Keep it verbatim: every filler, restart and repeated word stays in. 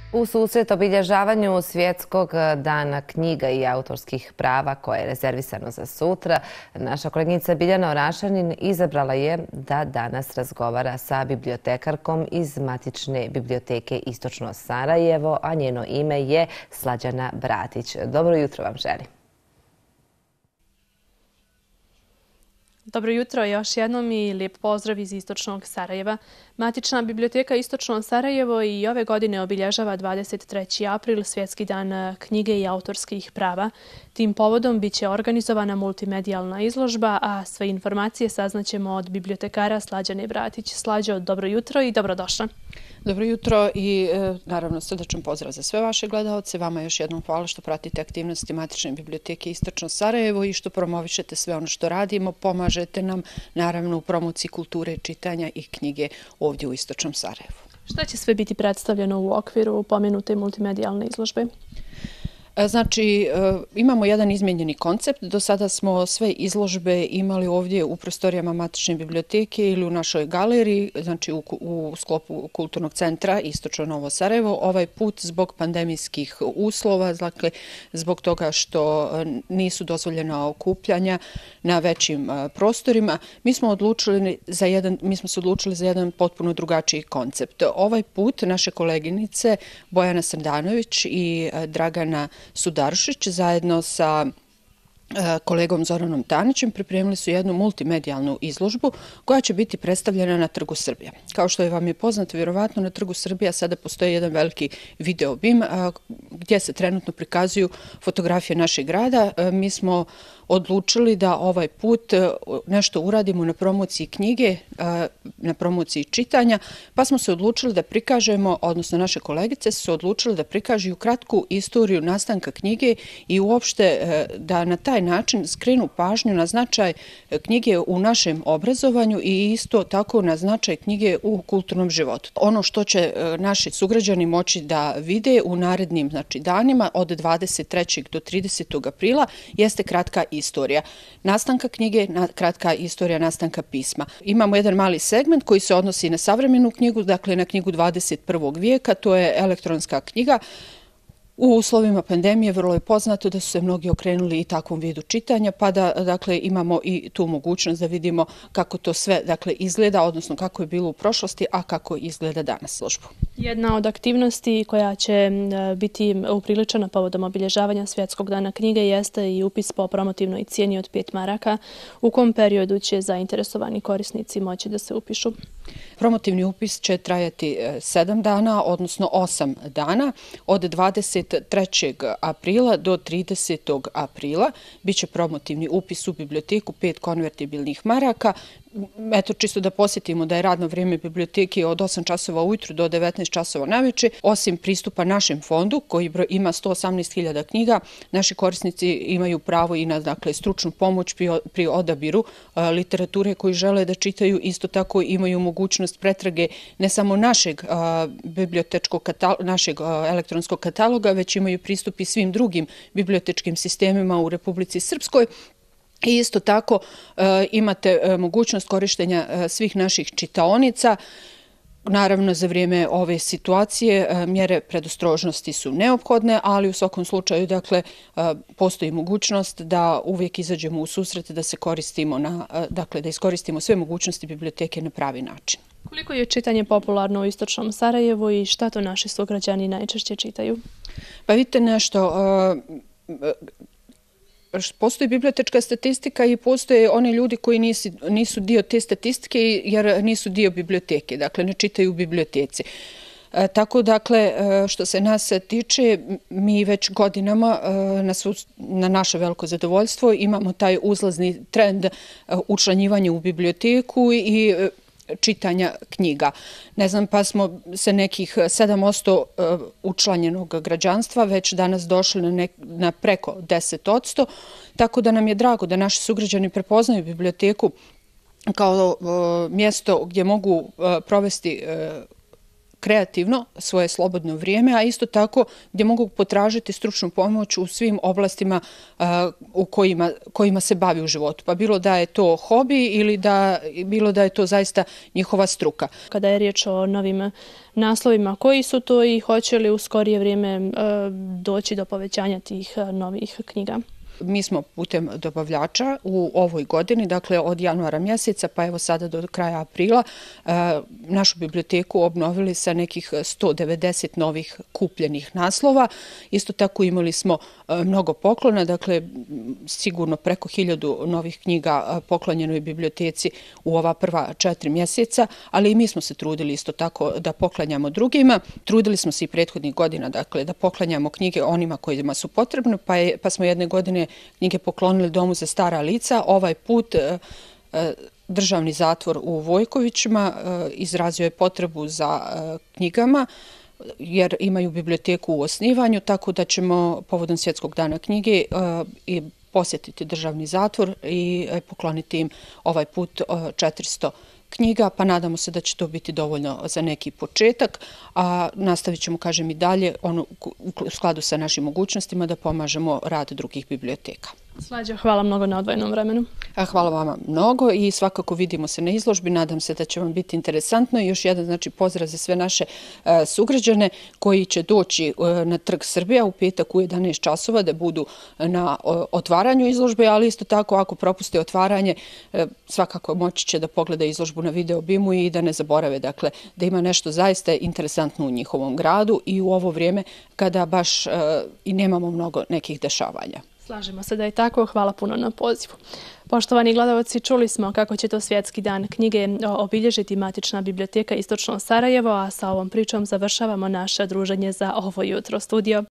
U susret obilježavanju Svjetskog dana knjiga i autorskih prava koje je rezervisano za sutra, naša koleginica Biljana Orašanin izabrala je da danas razgovara sa bibliotekarkom iz Matične biblioteke Istočno Sarajevo, a njeno ime je Slađana Bratić. Dobro jutro vam želim. Dobro jutro još jednom i lijep pozdrav iz Istočnog Sarajeva. Matična biblioteka Istočno Sarajevo i ove godine obilježava dvadeset treći april, Svjetski dan knjige i autorskih prava. Tim povodom biće organizovana multimedijalna izložba, a sve informacije saznaćemo od bibliotekara Slađane Bratić. Slađo, dobro jutro i dobrodošla. Dobro jutro i naravno srdačan pozdrav za sve vaše gledaoce. Vama još jednom hvala što pratite aktivnosti Matične biblioteke Istočno Sarajevo i što promovišete sve ono što radimo. Pomažete nam naravno u promociji kulture, čitanja i knjige ovdje u Istočnom Sarajevu. Šta će sve biti predstavljeno u okviru pomenute multimedijalne izložbe? Znači, imamo jedan izmijenjeni koncept. Do sada smo sve izložbe imali ovdje u prostorijama Matične biblioteke ili u našoj galeriji, znači u, u sklopu Kulturnog centra Istočno Novo Sarajevo. Ovaj put zbog pandemijskih uslova, dakle zbog toga što nisu dozvoljena okupljanja na većim prostorima, mi smo odlučili za jedan, mi smo se odlučili za jedan potpuno drugačiji koncept. Ovaj put naše koleginice Bojana Srdanović i Dragana Sudaršić zajedno sa kolegom Zoranom Tanićem pripremili su jednu multimedijalnu izložbu koja će biti predstavljena na Trgu Srbija. Kao što je vam je poznato, vjerovatno na Trgu Srbija sada postoji jedan veliki video bim gdje se trenutno prikazuju fotografije našeg grada. Mi smo odlučili da ovaj put nešto uradimo na promociji knjige, na promociji čitanja, pa smo se odlučili da prikažemo, odnosno naše kolegice su se odlučili da prikažu kratku istoriju nastanka knjige i uopšte da na taj način skrenu pažnju na značaj knjige u našem obrazovanju i isto tako na značaj knjige u kulturnom životu. Ono što će naši sugrađani moći da vide u narednim znači, danima od dvadeset trećeg do tridesetog aprila jeste kratka istorija nastanka knjige, kratka istorija nastanka pisma. Imamo jedan mali segment koji se odnosi na savremenu knjigu, dakle na knjigu dvadeset prvog vijeka, to je elektronska knjiga. U uslovima pandemije vrlo je poznato da su se mnogi okrenuli i takvom vidu čitanja, pa da dakle, imamo i tu mogućnost da vidimo kako to sve dakle, izgleda, odnosno kako je bilo u prošlosti, a kako izgleda danas službu. Jedna od aktivnosti koja će biti upriličena povodom obilježavanja Svjetskog dana knjige jeste i upis po promotivnoj cijeni od pet maraka. U kom periodu će zainteresovani korisnici moći da se upišu? Promotivni upis će trajati sedam dana, odnosno osam dana, od dvadeset trećeg aprila do tridesetog aprila. Biće promotivni upis u biblioteku, pet konvertibilnih maraka. Eto, čisto da posjetimo da je radno vrijeme biblioteke od osam časova ujutru do devetnaest časova navečer. Osim pristupa našem fondu, koji ima sto osamnaest hiljada knjiga, naši korisnici imaju pravo i na dakle, stručnu pomoć pri, pri odabiru a, literature koji žele da čitaju. Isto tako imaju mogućnost pretrage ne samo našeg a, bibliotečkog kataloga, našeg a, elektronskog kataloga, već imaju pristup i svim drugim bibliotečkim sistemima u Republici Srpskoj. I isto tako e, imate e, mogućnost korištenja e, svih naših čitaonica. Naravno, za vrijeme ove situacije e, mjere predostrožnosti su neophodne, ali u svakom slučaju dakle, e, postoji mogućnost da uvijek izađemo u susret, da se koristimo na, e, dakle, da iskoristimo sve mogućnosti biblioteke na pravi način. Koliko je čitanje popularno u Istočnom Sarajevu i šta to naši sugrađani najčešće čitaju? Pa vidite nešto... E, Postoji bibliotečka statistika i postoje oni ljudi koji nisu, nisu dio te statistike jer nisu dio biblioteke, dakle ne čitaju u biblioteci. E, tako dakle, što se nas tiče, mi već godinama na, svu, na naše veliko zadovoljstvo imamo taj uzlazni trend učlanjivanja u biblioteku i čitanja knjiga. Ne znam, pa smo se nekih sedam posto učlanjenog građanstva već danas došli na, nek, na preko deset posto, tako da nam je drago da naši sugrađani prepoznaju biblioteku kao mjesto gdje mogu provesti kreativno svoje slobodno vrijeme, a isto tako gdje mogu potražiti stručnu pomoć u svim oblastima u kojima, kojima se bavi u životu. Pa bilo da je to hobi ili da, bilo da je to zaista njihova struka. Kada je riječ o novim naslovima, koji su to i hoće li u skorije vrijeme doći do povećanja tih novih knjiga? Mi smo putem dobavljača u ovoj godini, dakle od januara mjeseca pa evo sada do kraja aprila, našu biblioteku obnovili sa nekih sto devedeset novih kupljenih naslova. Isto tako imali smo mnogo poklona, dakle sigurno preko hiljadu novih knjiga poklonjeno je biblioteci u ova prva četiri mjeseca, ali i mi smo se trudili isto tako da poklanjamo drugima. Trudili smo se i prethodnih godina, dakle da poklanjamo knjige onima kojima su potrebne, pa, je, pa smo jedne godine knjige poklonili Domu za stara lica. Ovaj put e, e, državni zatvor u Vojkovićima e, izrazio je potrebu za e, knjigama jer imaju biblioteku u osnivanju, tako da ćemo povodom Svjetskog dana knjige e, i posjetiti državni zatvor i e, pokloniti im ovaj put e, četiristo knjiga, pa nadamo se da će to biti dovoljno za neki početak, a nastavit ćemo, kažem, i dalje ono, u skladu sa našim mogućnostima da pomažemo rad drugih biblioteka. Slađa, hvala mnogo na odvojenom vremenu. Hvala vama mnogo i svakako vidimo se na izložbi. Nadam se da će vam biti interesantno. I još jedan znači, pozdrav za sve naše uh, sugrađane koji će doći uh, na Trg Srbija u petak u jedanaest časova da budu na uh, otvaranju izložbe, ali isto tako ako propuste otvaranje, uh, svakako moći će da pogleda izložbu na video bimu i da ne zaborave, dakle, da ima nešto zaista interesantno u njihovom gradu i u ovo vrijeme kada baš uh, i nemamo mnogo nekih dešavanja. Slažemo se da je tako. Hvala puno na pozivu. Poštovani gledalci, čuli smo kako će to Svjetski dan knjige obilježiti Matična biblioteka Istočno Sarajevo, a sa ovom pričom završavamo naše druženje za ovo jutro. Studio